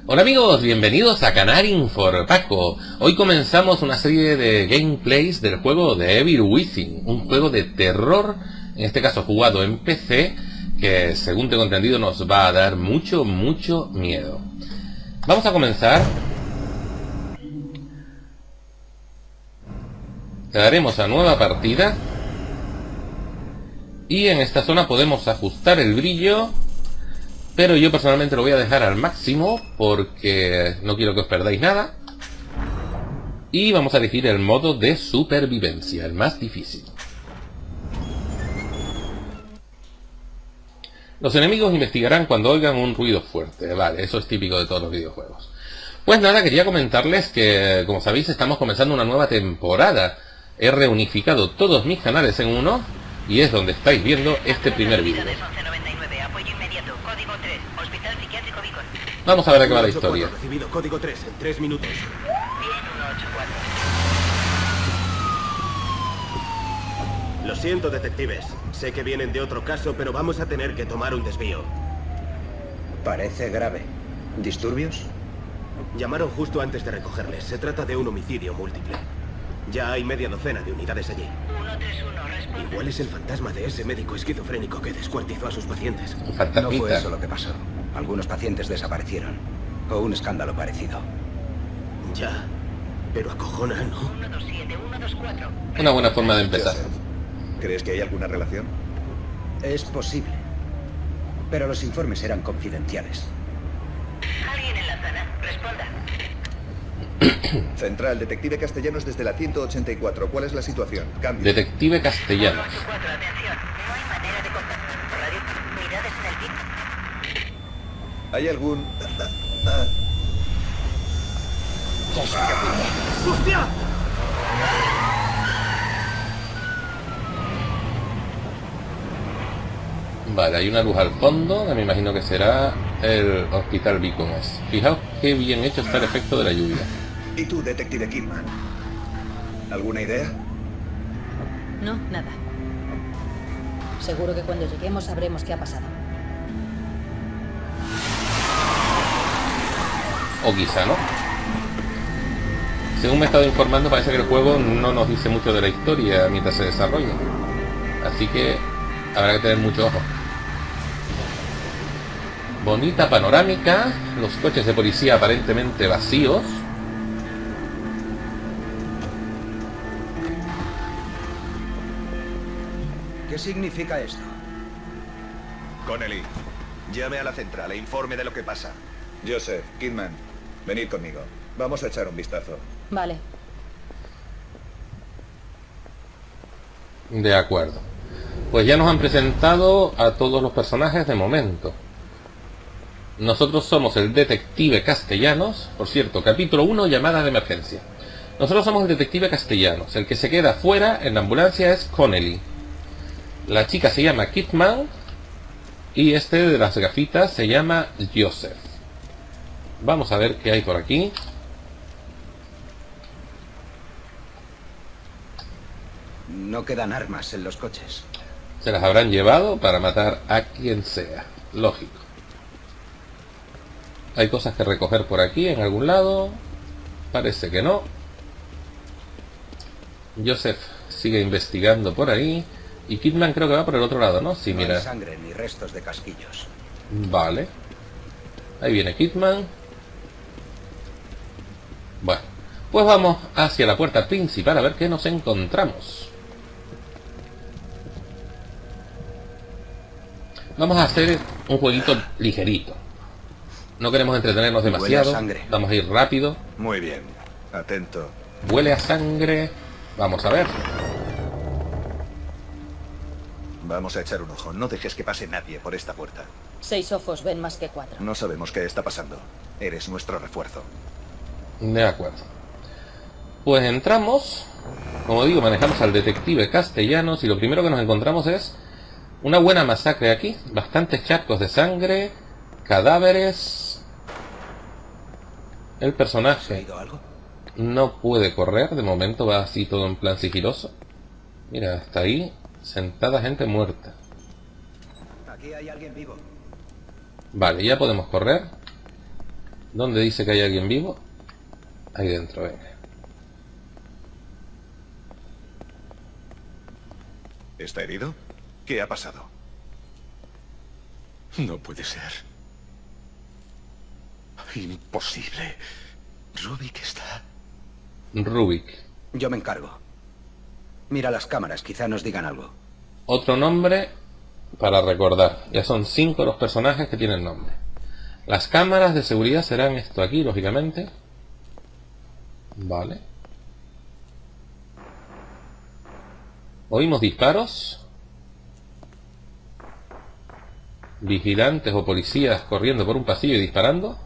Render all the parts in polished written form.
Hola amigos, bienvenidos a Canarin for Paco. Hoy comenzamos una serie de gameplays del juego de Evil Within, un juego de terror, en este caso jugado en PC, que según tengo entendido nos va a dar mucho miedo. Vamos a comenzar. Le daremos a nueva partida. Y en esta zona podemos ajustar el brillo, pero yo personalmente lo voy a dejar al máximo porque no quiero que os perdáis nada. Y vamos a elegir el modo de supervivencia, el más difícil. Los enemigos investigarán cuando oigan un ruido fuerte. Vale, eso es típico de todos los videojuegos. Pues nada, quería comentarles que, como sabéis, estamos comenzando una nueva temporada. He reunificado todos mis canales en uno y es donde estáis viendo este primer vídeo. Vamos a ver de qué va la historia. Recibido código 3 en 3 minutos. Lo siento, detectives. Sé que vienen de otro caso, pero vamos a tener que tomar un desvío. Parece grave. ¿Disturbios? Llamaron justo antes de recogerles. Se trata de un homicidio múltiple. Ya hay media docena de unidades allí. 131, responde. Igual es el fantasma de ese médico esquizofrénico que descuartizó a sus pacientes. Un No fantasmita. fue eso lo que pasó. Algunos pacientes desaparecieron. O un escándalo parecido. Ya, pero acojona, ¿no? 127, 124. Una buena forma de empezar. ¿Crees que hay alguna relación? Es posible. Pero los informes eran confidenciales. ¿Alguien en la zona? Responda. Central, detective Castellanos desde la 184. ¿Cuál es la situación? Cambio. Detective Castellanos. 184, atención. No hay manera de contactar por radio. Unidades en el kit. ¿Hay algún...? ¡Hostia! Vale, hay una luz al fondo, que me imagino que será el Hospital Beacon. Fijaos qué bien hecho está el efecto de la lluvia. ¿Y tú, detective Kidman? ¿Alguna idea? No, nada. Seguro que cuando lleguemos sabremos qué ha pasado. O quizá no. Según me he estado informando, parece que el juego no nos dice mucho de la historia mientras se desarrolla. Así que habrá que tener mucho ojo. Bonita panorámica, los coches de policía aparentemente vacíos. ¿Qué significa esto? Connelly, llame a la central e informe de lo que pasa. Joseph, Kidman, venid conmigo. Vamos a echar un vistazo. Vale. De acuerdo. Pues ya nos han presentado a todos los personajes de momento. Nosotros somos el detective Castellanos. Por cierto, capítulo 1, llamada de emergencia. Nosotros somos el detective Castellanos. El que se queda fuera en la ambulancia es Connelly. La chica se llama Kidman. Y este de las gafitas se llama Joseph. Vamos a ver qué hay por aquí. No quedan armas en los coches. Se las habrán llevado para matar a quien sea. Lógico. Hay cosas que recoger por aquí, en algún lado. Parece que no. Joseph sigue investigando por ahí. Y Kidman creo que va por el otro lado, ¿no? Sí, No mira. hay sangre ni restos de casquillos. Vale. Ahí viene Kidman. Bueno. Pues vamos hacia la puerta principal a ver qué nos encontramos. Vamos a hacer un jueguito ligerito. No queremos entretenernos demasiado. Huele a sangre. Vamos a ir rápido. Muy bien. Atento. Huele a sangre. Vamos a ver. Vamos a echar un ojo. No dejes que pase nadie por esta puerta. 6 ojos ven más que 4. No sabemos qué está pasando. Eres nuestro refuerzo. De acuerdo. Pues entramos. Como digo, manejamos al detective Castellanos. Y lo primero que nos encontramos es una buena masacre aquí. Bastantes charcos de sangre. Cadáveres. El ¿Has personaje oído algo? no puede correr. De momento va así todo en plan sigiloso. Mira, hasta ahí. Sentada gente muerta. Aquí hay alguien vivo. Vale, ya podemos correr. ¿Dónde dice que hay alguien vivo? Ahí dentro, venga. ¿Está herido? ¿Qué ha pasado? No puede ser. Imposible. Rubik está... Rubik. Yo me encargo. Mira las cámaras, quizá nos digan algo. Otro nombre para recordar. Ya son 5 los personajes que tienen nombre. Las cámaras de seguridad serán esto aquí, lógicamente. Vale. Oímos disparos. Vigilantes o policías corriendo por un pasillo y disparando.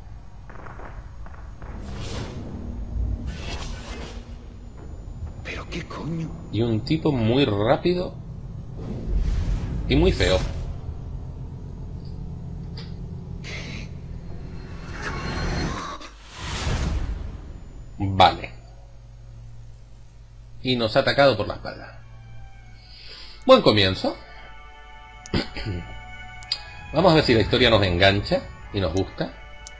¿Pero qué coño? Y un tipo muy rápido y muy feo. Vale. Y nos ha atacado por la espalda. Buen comienzo. Vamos a ver si la historia nos engancha y nos gusta.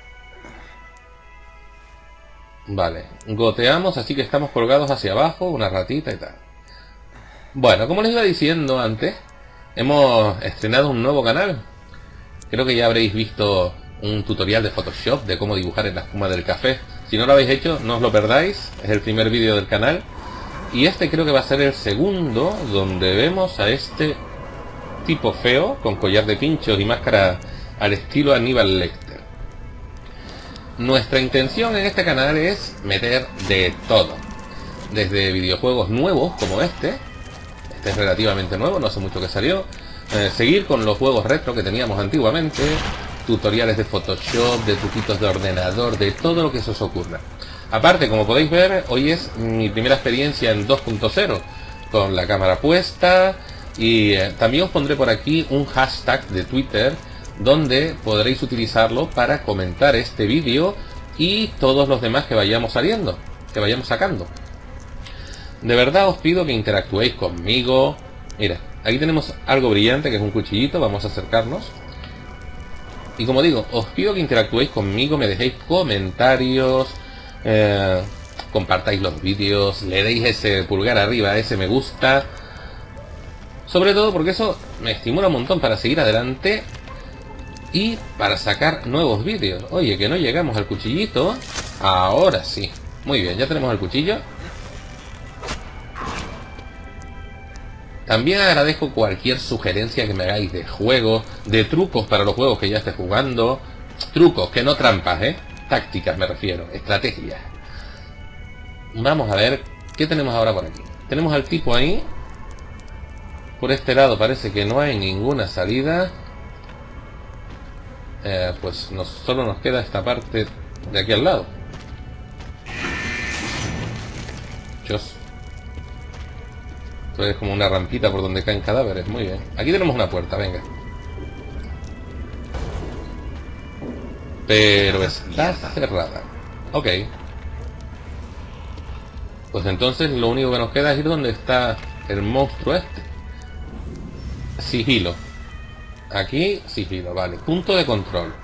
Vale, goteamos, así que estamos colgados hacia abajo, una ratita y tal. Bueno, como les iba diciendo antes, hemos estrenado un nuevo canal. Creo que ya habréis visto un tutorial de Photoshop de cómo dibujar en la espuma del café. Si no lo habéis hecho, no os lo perdáis, es el primer vídeo del canal. Y este creo que va a ser el segundo, donde vemos a este tipo feo, con collar de pinchos y máscara al estilo Aníbal Lecter. Nuestra intención en este canal es meter de todo, desde videojuegos nuevos como este es relativamente nuevo, no hace mucho que salió, seguir con los juegos retro que teníamos antiguamente, tutoriales de Photoshop, de truquitos de ordenador, de todo lo que se os ocurra. Aparte, como podéis ver, hoy es mi primera experiencia en 2.0, con la cámara puesta, y también os pondré por aquí un hashtag de Twitter donde podréis utilizarlo para comentar este vídeo y todos los demás que vayamos saliendo, que vayamos sacando. De verdad os pido que interactuéis conmigo. Mira, aquí tenemos algo brillante que es un cuchillito, vamos a acercarnos. Y como digo, os pido que interactuéis conmigo, me dejéis comentarios, compartáis los vídeos, le deis ese pulgar arriba, ese me gusta. Sobre todo porque eso me estimula un montón para seguir adelante y para sacar nuevos vídeos. Oye, que no llegamos al cuchillito. Ahora sí. Muy bien, ya tenemos el cuchillo. También agradezco cualquier sugerencia que me hagáis de juegos, de trucos para los juegos que ya esté jugando. Trucos, que no trampas, tácticas me refiero, estrategias. Vamos a ver qué tenemos ahora por aquí. Tenemos al tipo ahí. Por este lado parece que no hay ninguna salida. Pues solo nos queda esta parte de aquí al lado. Chos. Esto es como una rampita por donde caen cadáveres. Muy bien. Aquí tenemos una puerta, venga. Pero está cerrada. Ok. Pues entonces lo único que nos queda es ir donde está el monstruo este. Sigilo. Aquí, sigilo, vale. Punto de control.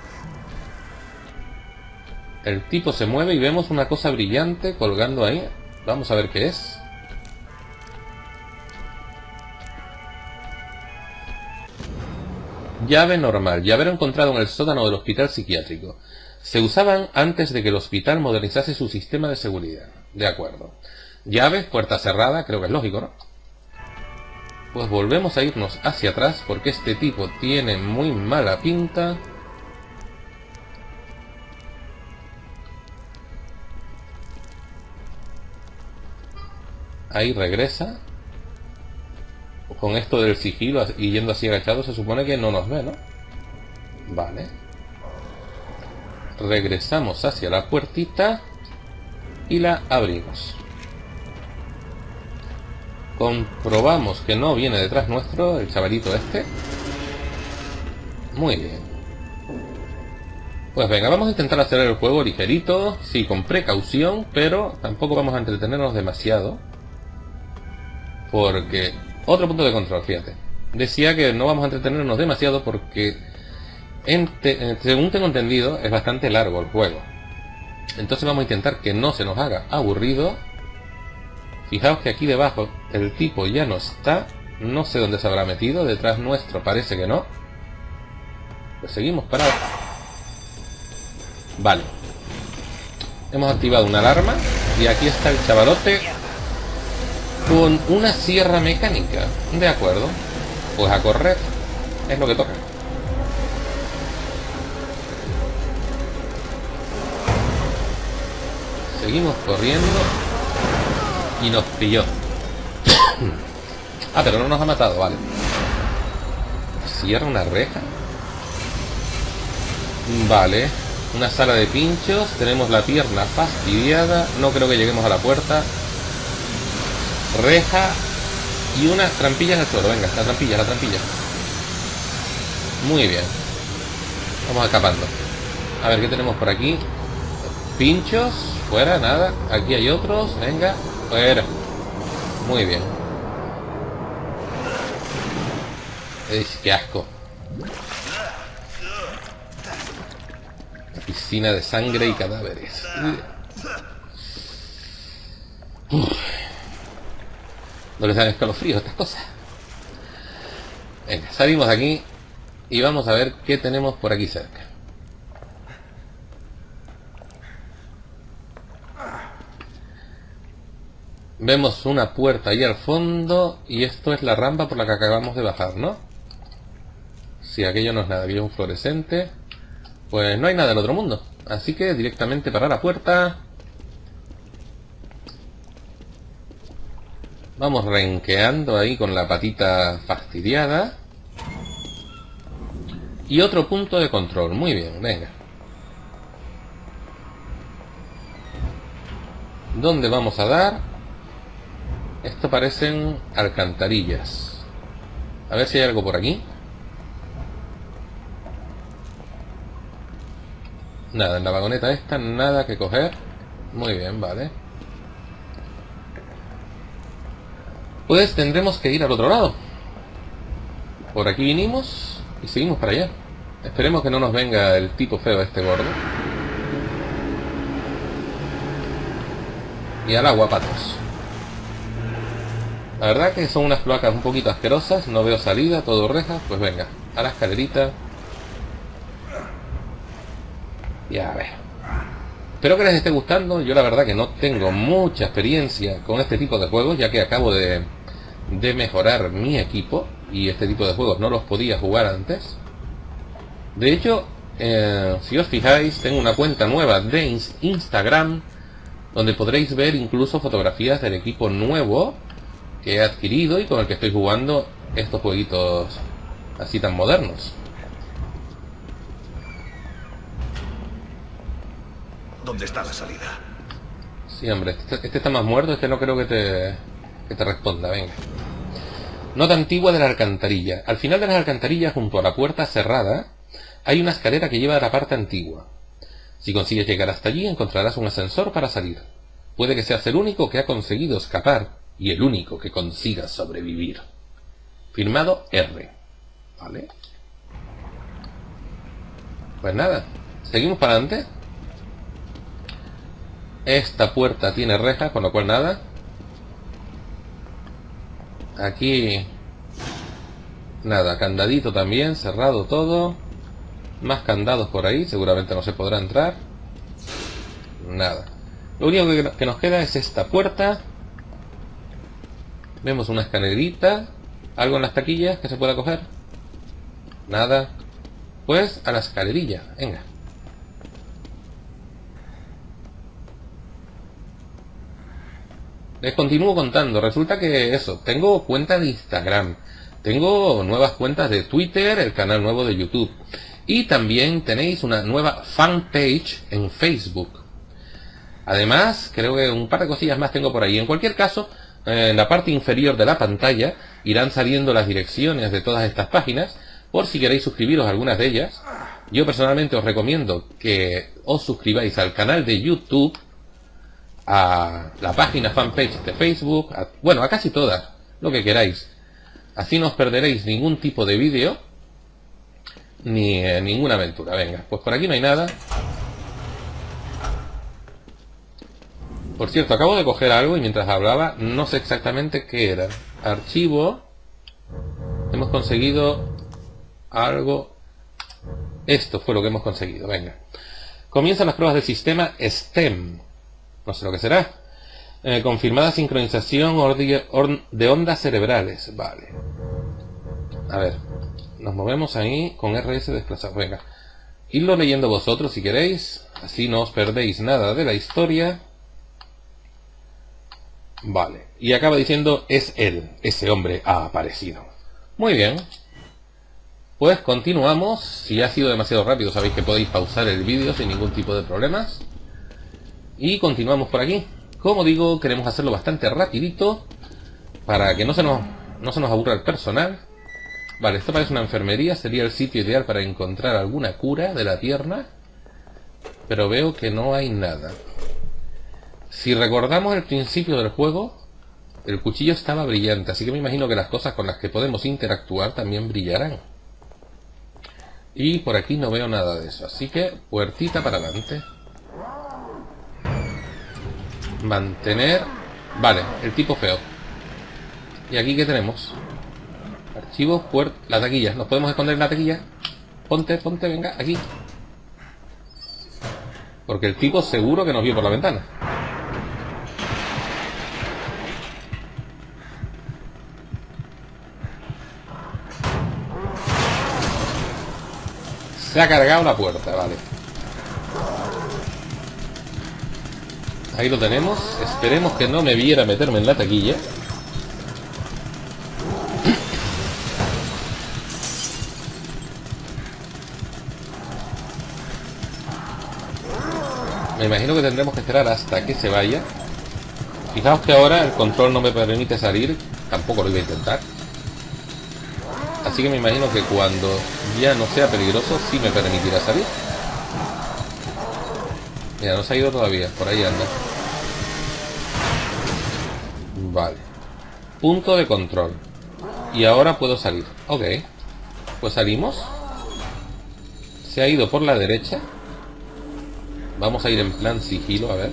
El tipo se mueve y vemos una cosa brillante colgando ahí. Vamos a ver qué es. Llave normal. Llavero encontrado en el sótano del hospital psiquiátrico. Se usaban antes de que el hospital modernizase su sistema de seguridad. De acuerdo. Llaves, puerta cerrada, creo que es lógico, ¿no? Pues volvemos a irnos hacia atrás porque este tipo tiene muy mala pinta. Ahí regresa. Con esto del sigilo y yendo así agachado se supone que no nos ve, ¿no? Vale. Regresamos hacia la puertita y la abrimos. Comprobamos que no viene detrás nuestro el chavalito este. Muy bien. Pues venga, vamos a intentar hacer el juego ligerito, sí, con precaución, pero tampoco vamos a entretenernos demasiado. Porque... Otro punto de control, fíjate. Decía que no vamos a entretenernos demasiado porque, según tengo entendido, es bastante largo el juego. Entonces vamos a intentar que no se nos haga aburrido. Fijaos que aquí debajo el tipo ya no está. No sé dónde se habrá metido. Detrás nuestro parece que no. Pues seguimos parados. Vale. Hemos activado una alarma. Y aquí está el chavalote con una sierra mecánica. De acuerdo. Pues a correr. Es lo que toca. Seguimos corriendo. Y nos pilló. Ah, pero no nos ha matado, vale. Cierra una reja. Vale. Una sala de pinchos. Tenemos la pierna fastidiada. No creo que lleguemos a la puerta. Reja. Y una trampilla en el suelo. Venga, la trampilla, la trampilla. Muy bien. Vamos escapando. A ver, ¿qué tenemos por aquí? Pinchos. Fuera, nada. Aquí hay otros. Venga. Fuera. Muy bien. ¡Qué asco! La piscina de sangre y cadáveres. No les dan escalofríos estas cosas. Venga, salimos de aquí y vamos a ver qué tenemos por aquí cerca. Vemos una puerta ahí al fondo y esto es la rampa por la que acabamos de bajar, ¿no? Si aquello no es nada, aquello es un fluorescente. Pues no hay nada del otro mundo. Así que directamente para la puerta. Vamos renqueando ahí con la patita fastidiada. Y otro punto de control. Muy bien, venga. ¿Dónde vamos a dar? Esto parecen alcantarillas. A ver si hay algo por aquí. Nada, en la vagoneta esta, nada que coger. Muy bien, vale. Pues tendremos que ir al otro lado. Por aquí vinimos y seguimos para allá. Esperemos que no nos venga el tipo feo este gordo. Y al agua, patos. La verdad que son unas cloacas un poquito asquerosas. No veo salida, todo rejas. Pues venga, a la escalerita. Ya a ver. Espero que les esté gustando. Yo la verdad que no tengo mucha experiencia con este tipo de juegos, ya que acabo de mejorar mi equipo. Y este tipo de juegos no los podía jugar antes. De hecho, si os fijáis, tengo una cuenta nueva de Instagram, donde podréis ver incluso fotografías del equipo nuevo que he adquirido y con el que estoy jugando estos jueguitos así tan modernos. ¿Dónde está la salida? Sí, hombre, este está más muerto, este no creo que te responda, venga. Nota antigua de la alcantarilla. Al final de las alcantarillas, junto a la puerta cerrada, hay una escalera que lleva a la parte antigua. Si consigues llegar hasta allí, encontrarás un ascensor para salir. Puede que seas el único que ha conseguido escapar y el único que consiga sobrevivir. Firmado R. ¿Vale? Pues nada, seguimos para adelante. Esta puerta tiene rejas, con lo cual nada. Aquí nada, candadito también, cerrado todo. Más candados por ahí, seguramente no se podrá entrar. Nada. Lo único que nos queda es esta puerta. Vemos una escalerita. ¿Algo en las taquillas que se pueda coger? Nada. Pues a la escalerilla, venga. Les continúo contando. Resulta que eso, tengo cuenta de Instagram, tengo nuevas cuentas de Twitter, el canal nuevo de YouTube, y también tenéis una nueva fanpage en Facebook. Además, creo que un par de cosillas más tengo por ahí. En cualquier caso, en la parte inferior de la pantalla irán saliendo las direcciones de todas estas páginas, por si queréis suscribiros a algunas de ellas. Yo personalmente os recomiendo que os suscribáis al canal de YouTube, a la página fanpage de Facebook, bueno, a casi todas, lo que queráis. Así no os perderéis ningún tipo de vídeo ni ninguna aventura. Venga, pues por aquí no hay nada. Por cierto, acabo de coger algo y mientras hablaba no sé exactamente qué era. Archivo. Hemos conseguido algo. Esto fue lo que hemos conseguido. Venga. Comienzan las pruebas del sistema STEM. No sé lo que será. Confirmada sincronización de ondas cerebrales. Vale. A ver. Nos movemos ahí con RS desplazado. Venga. Idlo leyendo vosotros si queréis. Así no os perdéis nada de la historia. Vale. Y acaba diciendo es él. Ese hombre ha aparecido. Muy bien. Pues continuamos. Si ha sido demasiado rápido sabéis que podéis pausar el vídeo sin ningún tipo de problemas. Y continuamos por aquí. Como digo, queremos hacerlo bastante rapidito para que no se nos aburra el personal. Vale, esto parece una enfermería. Sería el sitio ideal para encontrar alguna cura de la pierna. Pero veo que no hay nada. Si recordamos el principio del juego, el cuchillo estaba brillante. Así que me imagino que las cosas con las que podemos interactuar también brillarán. Y por aquí no veo nada de eso. Así que puertita para adelante. Mantener. Vale, el tipo feo. ¿Y aquí qué tenemos? Archivos, puerta, la taquilla. ¿Nos podemos esconder en la taquilla? Ponte, venga, aquí. Porque el tipo seguro que nos vio por la ventana. Se ha cargado la puerta, vale. Ahí lo tenemos. Esperemos que no me viera meterme en la taquilla. Me imagino que tendremos que esperar hasta que se vaya. Fijaos que ahora el control no me permite salir. Tampoco lo iba a intentar. Así que me imagino que cuando ya no sea peligroso sí me permitirá salir. Mira, no se ha ido todavía. Por ahí anda. Vale. Punto de control. Y ahora puedo salir. Ok. Pues salimos. Se ha ido por la derecha. Vamos a ir en plan sigilo, a ver.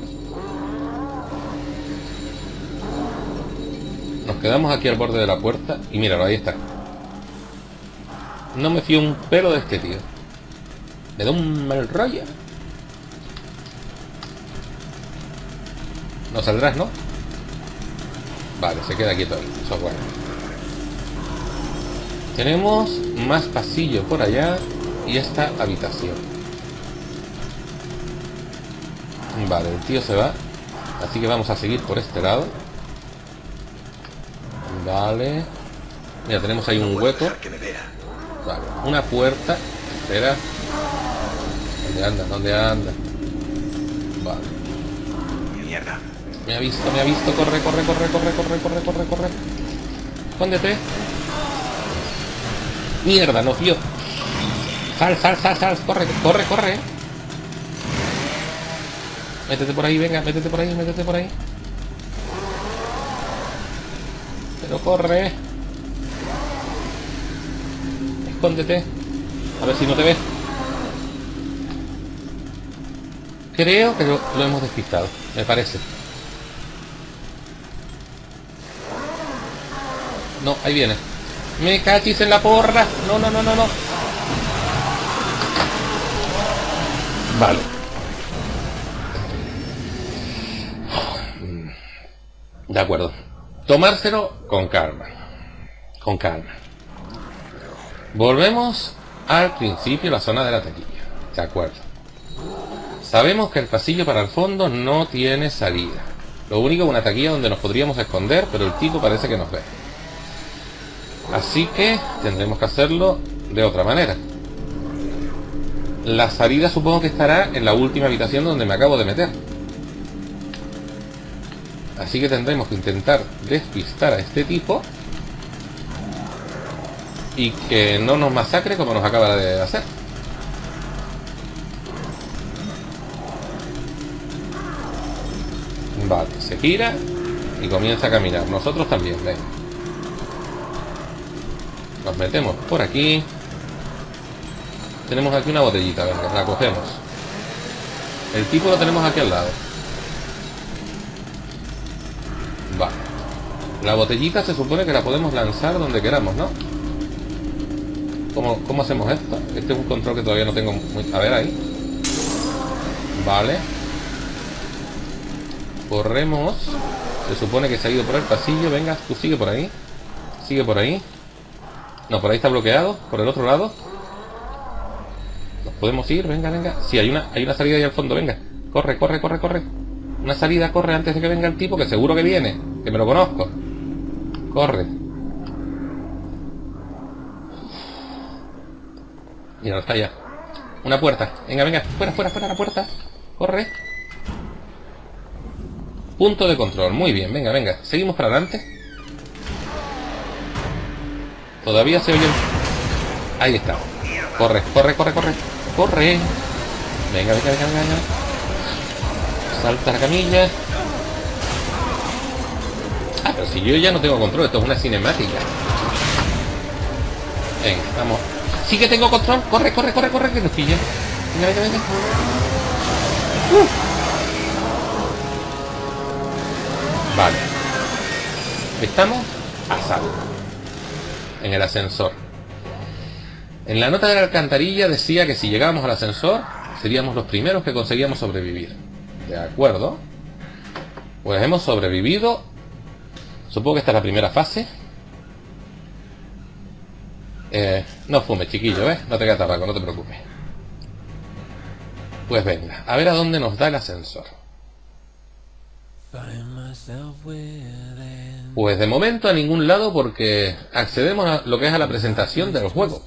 Nos quedamos aquí al borde de la puerta. Y míralo, ahí está. No me fío un pelo de este tío. Me da un mal rollo. No saldrás, ¿no? Vale, se queda quieto ahí. Eso es bueno. Tenemos más pasillo por allá. Y esta habitación. Vale, el tío se va. Así que vamos a seguir por este lado. Vale. Mira, tenemos ahí un hueco. Vale, una puerta. Espera. ¿Dónde anda? ¿Dónde anda? Vale. Mierda. Me ha visto. Corre. Escóndete. Mierda, nos vio. Sal. Corre. Métete por ahí, venga, métete por ahí. Pero corre. Escóndete. A ver si no te ve. Creo que lo hemos despistado, me parece. No, ahí viene. Me cachis en la porra. No. Vale. De acuerdo. Tomárselo con calma. Volvemos al principio, la zona de la taquilla. De acuerdo. Sabemos que el pasillo para el fondo no tiene salida. Lo único es una taquilla donde nos podríamos esconder, pero el tipo parece que nos ve. Así que tendremos que hacerlo de otra manera. La salida supongo que estará en la última habitación donde me acabo de meter. Así que tendremos que intentar despistar a este tipo y que no nos masacre como nos acaba de hacer. Vale, se gira y comienza a caminar. Nosotros también, venga. Nos metemos por aquí. Tenemos aquí una botellita, venga, la cogemos. El tipo lo tenemos aquí al lado. La botellita se supone que la podemos lanzar donde queramos, ¿no? ¿Cómo hacemos esto? Este es un control que todavía no tengo muy... A ver, ahí. Vale. Corremos. Se supone que se ha ido por el pasillo. Venga, tú sigue por ahí. Sigue por ahí. No, por ahí está bloqueado. Por el otro lado. ¿Nos podemos ir? Venga, venga. Sí, hay una salida ahí al fondo. Venga. Corre, corre, corre, corre. Una salida, corre antes de que venga el tipo, que seguro que viene. Que me lo conozco. Corre. Mira, está allá. Una puerta. Venga, venga. Fuera, fuera, fuera la puerta. Corre. Punto de control. Muy bien. Venga, venga. Seguimos para adelante. Todavía se oye el... Ahí está. Corre, corre, corre, corre. Corre. Venga, venga, venga, venga. Salta la camilla. Ah, pero si yo ya no tengo control. Esto es una cinemática. Venga, vamos. Sí que tengo control. Corre, corre, corre, corre, que nos pilla. Venga, venga, venga. Vale. Estamos a salvo. En el ascensor. En la nota de la alcantarilla decía que si llegábamos al ascensor seríamos los primeros que conseguíamos sobrevivir. De acuerdo. Pues hemos sobrevivido. Supongo que esta es la primera fase. No fumes, chiquillo, ¿ves? No te queda tabaco, no te preocupes. Pues venga, a ver a dónde nos da el ascensor. Pues de momento a ningún lado, porque accedemos a lo que es a la presentación del juego.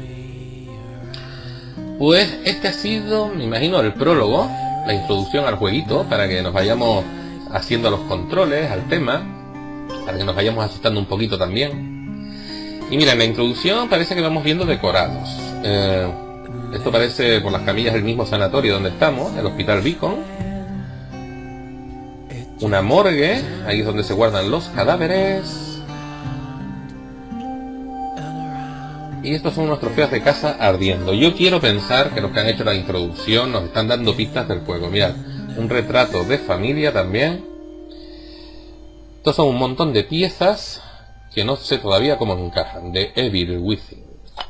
Pues este ha sido, me imagino, el prólogo, la introducción al jueguito, para que nos vayamos haciendo los controles al tema, para que nos vayamos asustando un poquito también. Y mira, en la introducción parece que vamos viendo decorados. Esto parece por las camillas del mismo sanatorio donde estamos, el Hospital Beacon. Una morgue, ahí es donde se guardan los cadáveres. Y estos son unos trofeos de casa ardiendo. Yo quiero pensar que los que han hecho la introducción nos están dando pistas del juego. Mirad, un retrato de familia también. Estos son un montón de piezas que no sé todavía cómo encajan. De Evil Within.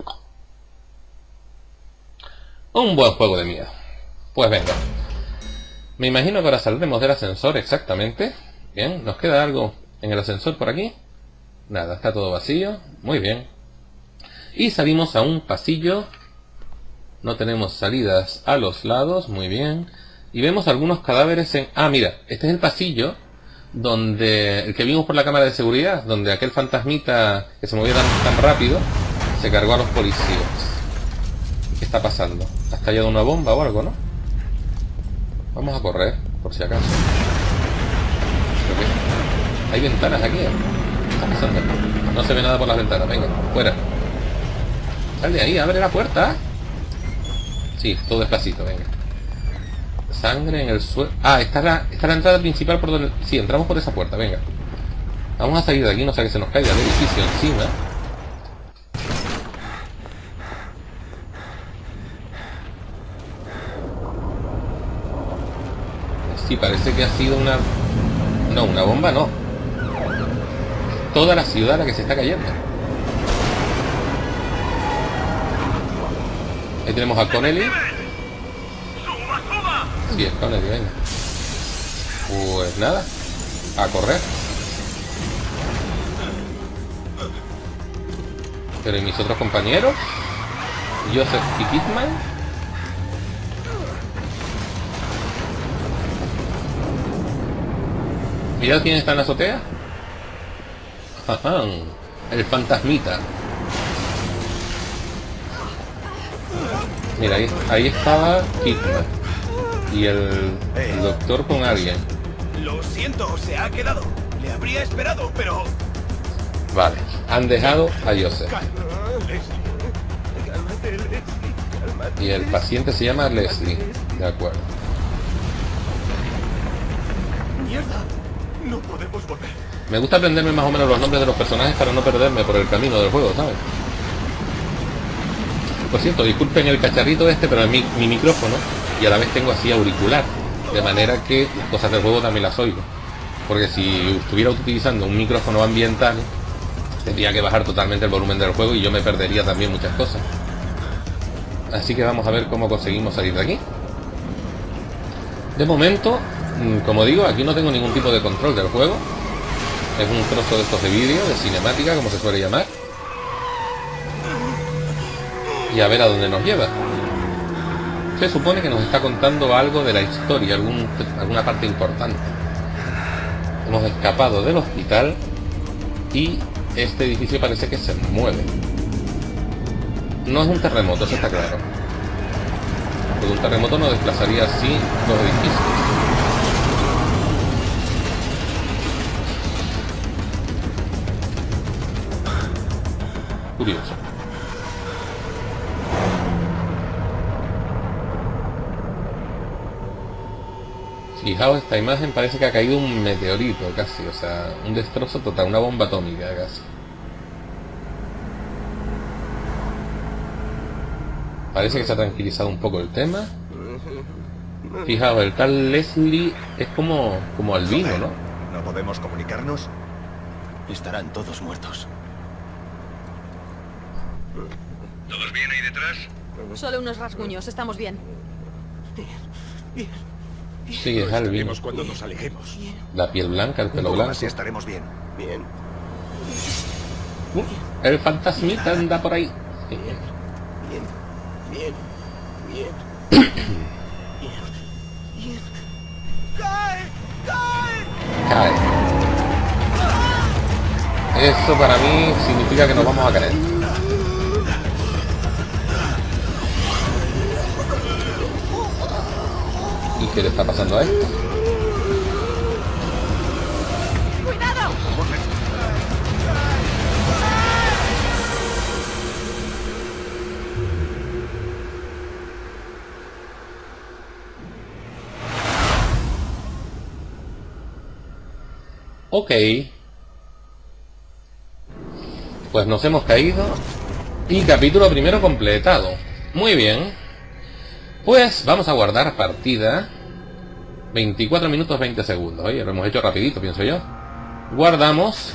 Un buen juego de miedo. Pues venga. Me imagino que ahora saldremos del ascensor exactamente. Bien, ¿nos queda algo en el ascensor por aquí? Nada, está todo vacío. Muy bien. Y salimos a un pasillo. No tenemos salidas a los lados. Muy bien. Y vemos algunos cadáveres en... Ah, mira, este es el pasillo donde... El que vimos por la cámara de seguridad, donde aquel fantasmita que se movía tan rápido se cargó a los policías. ¿Qué está pasando? ¿Ha estallado una bomba o algo, no? Vamos a correr, por si acaso. Hay ventanas aquí, ¿eh? ¿Qué está pasando? No se ve nada por las ventanas, venga, fuera. Sal de ahí, abre la puerta. Sí, todo despacito, venga. Sangre en el suelo. Ah, está la entrada principal por donde... Sí, entramos por esa puerta, venga. Vamos a salir de aquí, no sea que se nos caiga el edificio encima. Sí, parece que ha sido una... No, una bomba no. Toda la ciudad la que se está cayendo. Ahí tenemos a Connelly. Sí, es Connelly, venga. Pues nada, a correr. Pero ¿y mis otros compañeros? Joseph y Kidman. Mirad quién está en la azotea. Ajá, el fantasmita. Mira, ahí estaba Kidman. Y el doctor con alguien. Lo siento, se ha quedado. Le habría esperado, pero... Vale, han dejado a Joseph. Cálmate, Leslie, cálmate. Y el paciente se llama Leslie. De acuerdo. ¡Mierda! No podemos volver. Me gusta aprenderme más o menos los nombres de los personajes para no perderme por el camino del juego, ¿sabes? Por cierto, disculpen el cacharrito este, pero es mi micrófono y a la vez tengo así auricular, de manera que las cosas del juego también las oigo. Porque si estuviera utilizando un micrófono ambiental, tendría que bajar totalmente el volumen del juego y yo me perdería también muchas cosas. Así que vamos a ver cómo conseguimos salir de aquí. De momento, como digo, aquí no tengo ningún tipo de control del juego. Es un trozo de estos de vídeo, de cinemática, como se suele llamar. Y a ver a dónde nos lleva. Se supone que nos está contando algo de la historia, alguna parte importante. Hemos escapado del hospital y este edificio parece que se mueve. No es un terremoto, eso está claro. Porque un terremoto no desplazaría así los edificios. Curioso. Fijaos, esta imagen parece que ha caído un meteorito casi, o sea, un destrozo total, una bomba atómica casi. Parece que se ha tranquilizado un poco el tema. Fijaos, el tal Leslie es como albino, ¿no? ¿No podemos comunicarnos? Estarán todos muertos. ¿Todos bien ahí detrás? Solo unos rasguños, estamos bien. Sí, es albino. Cuando nos alejemos. La piel blanca, el pelo blanco. Así estaremos bien. Bien. El fantasmita anda por ahí. Bien. Bien. Bien. Cae. Eso para mí significa que nos vamos a caer. ¿Y qué le está pasando a esto? ¡Cuidado! Ok. Pues nos hemos caído. Y capítulo primero completado. Muy bien. Pues vamos a guardar partida. 24 minutos 20 segundos. Oye, lo hemos hecho rapidito, pienso yo. Guardamos.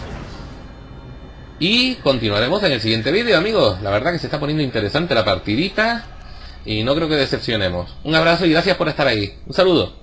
Y continuaremos en el siguiente vídeo, amigos. La verdad que se está poniendo interesante la partidita. Y no creo que decepcionemos. Un abrazo y gracias por estar ahí. Un saludo.